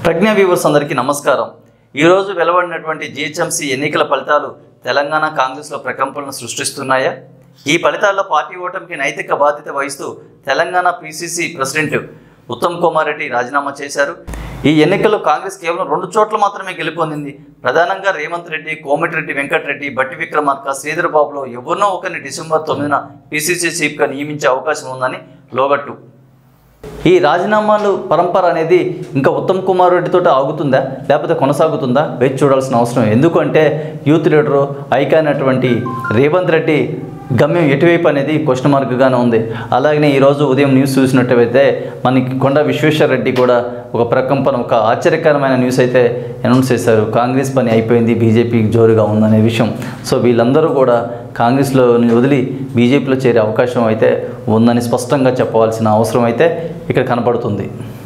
ప్రజ్ఞా viewers అందరికీ నమస్కారం। ఈ రోజు వెలువడినటువంటి జీహెచ్ఎంసీ ఎన్నికల ఫలితాలు తెలంగాణ కాంగ్రెస్లో ప్రకంపనలు సృష్టిస్తున్నాయా? ఈ ఫలితాల్లో పార్టీ ఓటమికి నైతిక బాధ్యత వహిస్తూ తెలంగాణ పీసీసీ ప్రెసిడెంట్ ఉత్తమ్ కుమార్ రెడ్డి రాజీనామా చేశారు। ఈ ఎన్నికల్లో కాంగ్రెస్ కేవలం 2 చోట్ల మాత్రమే గెలుపొందింది। ప్రధానంగా రేవంత్ రెడ్డి, కోమటిరెడ్డి వెంకటరెడ్డి, బట్టి విక్రమార్క, శ్రీధర్ బాబులో ఎవరినో ఒకరిని డిసెంబర్ 9న పీసీసీ చీఫ్గా నియమించే అవకాశం ఉందని లోగట్టు। ఈ రాజీనామాలు పరంపర అనేది ఇంకా ఉత్తమ్ కుమార్ రెడ్డితో ఆగుతుందా లేకపోతే కొనసాగుతుందా వేచి చూడాల్సిన అవసరం। ఎందుకంటే యూత్ లీడరు ఐకాన్ అటువంటి రేవంత్ రెడ్డి గమ్యం ఎటువైపు అనేది క్వశ్చన్ మార్క్గానే ఉంది। అలాగనే ఈరోజు ఉదయం న్యూస్ చూసినట్టయితే మనకి కొండ విశ్వేశ్వర రెడ్డి కూడా ఒక ప్రకంపన, ఒక ఆశ్చర్యకరమైన న్యూస్ అయితే అనౌన్స్ చేశారు। కాంగ్రెస్ పని అయిపోయింది, బీజేపీకి జోరుగా ఉందనే విషయం। సో వీళ్ళందరూ కూడా కాంగ్రెస్లో వదిలి బీజేపీలో చేరే అవకాశం అయితే ఉందని స్పష్టంగా చెప్పవలసిన అవసరం అయితే ఇక్కడ కనపడుతుంది।